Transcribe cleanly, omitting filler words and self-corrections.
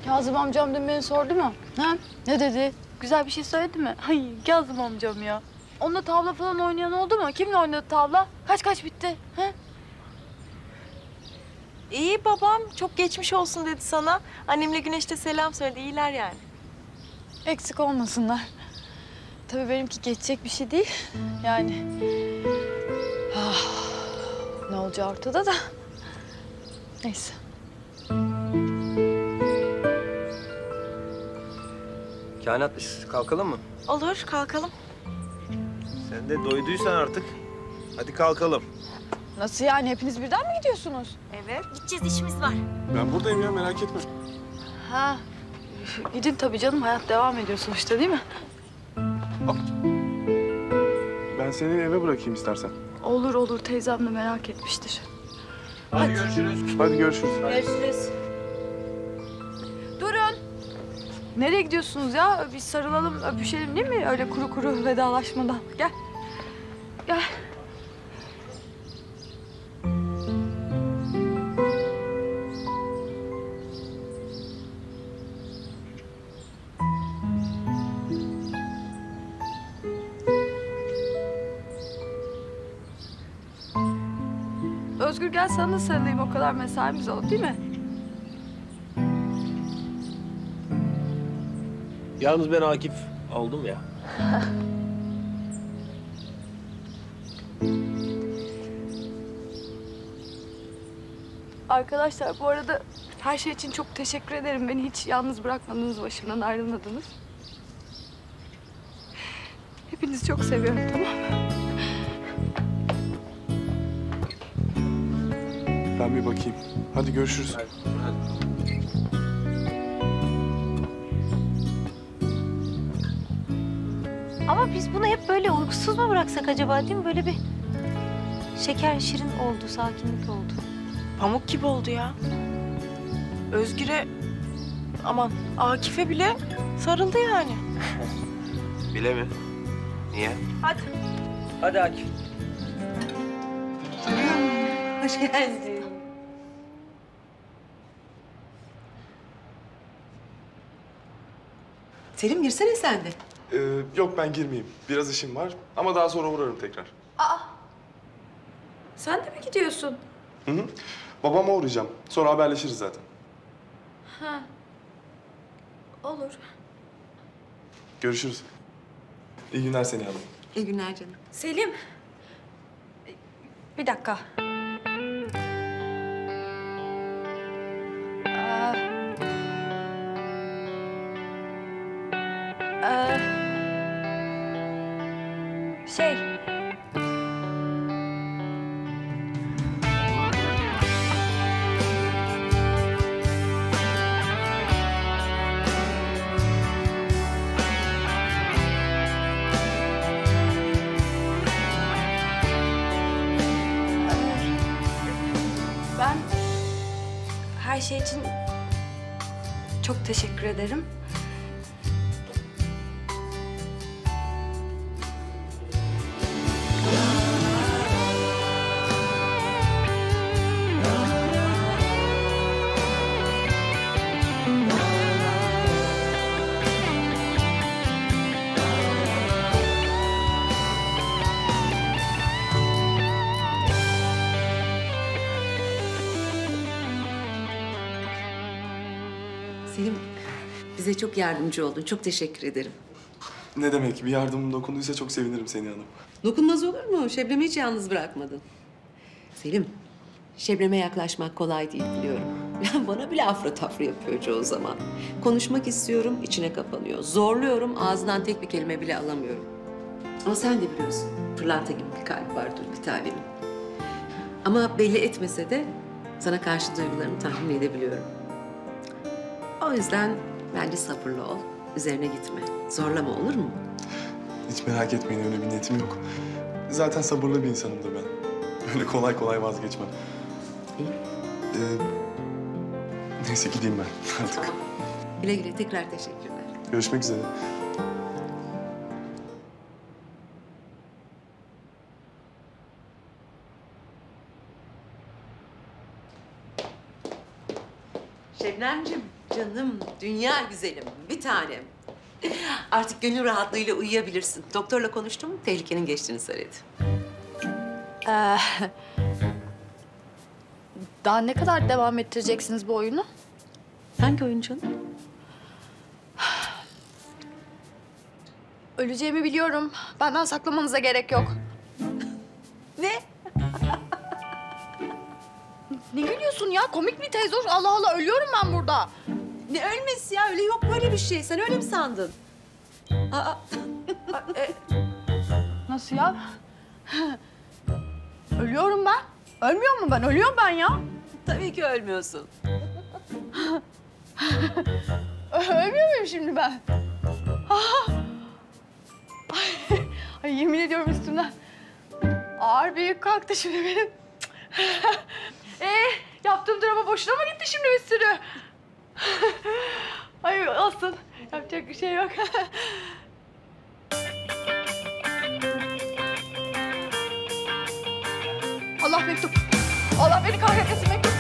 Kazım amcam dün beni sordu mu? Ha? Ne dedi? Güzel bir şey söyledi mi? Ay Kazım amcam ya. Onunla tavla falan oynayan oldu mu? Kimle oynadı tavla? Kaç bitti? Ha? İyi babam çok geçmiş olsun dedi sana. Annemle Güneş de selam söyledi. İyiler yani. Eksik olmasınlar. Tabii benimki geçecek bir şey değil. Yani... Ah, ne olacağı ortada da. Neyse. Kainat biz kalkalım mı? Olur kalkalım. Sen de doyduysan artık hadi kalkalım. Nasıl yani? Hepiniz birden mi gidiyorsunuz? Evet. Gideceğiz işimiz var. Ben buradayım ya, merak etme. Ha. Gidin tabii canım. Hayat devam ediyor sonuçta değil mi? Ben seni eve bırakayım istersen. Olur. Teyzem de merak etmiştir. Hadi görüşürüz. Hadi görüşürüz. Görüşürüz. Durun. Nereye gidiyorsunuz ya? Bir sarılalım, öpüşelim değil mi? Öyle kuru kuru vedalaşmadan. Gel. Gel. Özgür gel sana da sarılayım. O kadar mesaimiz oldu değil mi? Yalnız ben Akif oldum ya. Arkadaşlar bu arada her şey için çok teşekkür ederim. Beni hiç yalnız bırakmadınız, başımdan ayrılmadınız. Hepinizi çok seviyorum, tamam mı? Ben bir bakayım. Hadi görüşürüz. Ama biz bunu hep böyle uykusuz mu bıraksak acaba değil mi? Böyle bir şeker şirin oldu, sakinlik oldu. Pamuk gibi oldu ya. Özgür'e, aman Akif'e bile sarıldı yani. Bile mi? Niye? Hadi. Hadi Akif. Hoş geldin. Selim girsene sen de. Yok ben girmeyeyim. Biraz işim var ama daha sonra uğrarım tekrar. Sen de mi gidiyorsun? Hı hı. Babama uğrayacağım. Sonra haberleşiriz zaten. Ha. Olur. Görüşürüz. İyi günler Seniha Hanım. İyi günler canım. Selim. Bir dakika. Aa, şey. Ben her şey için çok teşekkür ederim. Selim, bize çok yardımcı oldun. Çok teşekkür ederim. Ne demek? Bir yardımım dokunduysa çok sevinirim Seniha Hanım. Dokunmaz olur mu? Şebnem'i hiç yalnız bırakmadın. Selim, Şebnem'e yaklaşmak kolay değil biliyorum. Ya bana bile afra tafra yapıyor çoğu zaman. Konuşmak istiyorum, içine kapanıyor. Zorluyorum, ağzından tek bir kelime bile alamıyorum. Ama sen de biliyorsun, pırlanta gibi bir kalp vardır bir tanemin. Ama belli etmese de sana karşı duygularını tahmin edebiliyorum. O yüzden bence sabırlı ol, üzerine gitme. Zorlama olur mu? Hiç merak etmeyin, öyle bir niyetim yok. Zaten sabırlı bir insanımdır ben. Öyle kolay kolay vazgeçmem. İyi. Neyse gideyim ben artık. Tamam. Güle güle, tekrar teşekkürler. Görüşmek üzere. Şebnemciğim, Canım, dünya güzelim, bir tanem. Artık gönül rahatlığıyla uyuyabilirsin. Doktorla konuştum, tehlikenin geçtiğini söyledi. Daha ne kadar devam ettireceksiniz bu oyunu? Hangi oyun canım? Öleceğimi biliyorum. Benden saklamanıza gerek yok. Ne? Ne gülüyorsun ya? Komik mi teyze? Allah Allah, ölüyorum ben burada. Ne ölmesi ya? Öyle yok böyle bir şey. Sen öyle mi sandın? Aa, Nasıl ya? Ölüyorum ben. Ölmüyor mu ben? Ölüyorum ben ya. tabii ki ölmüyorsun. Ölmüyor muyum şimdi ben? Ay, yemin ediyorum üstümden ağır bir yük kalktı şimdi benim. Yaptığım drama boşuna mı gitti şimdi bir sürü? Ay olsun. Yapacak bir şey yok. Allah mektup. Allah beni kahretmesin mektup.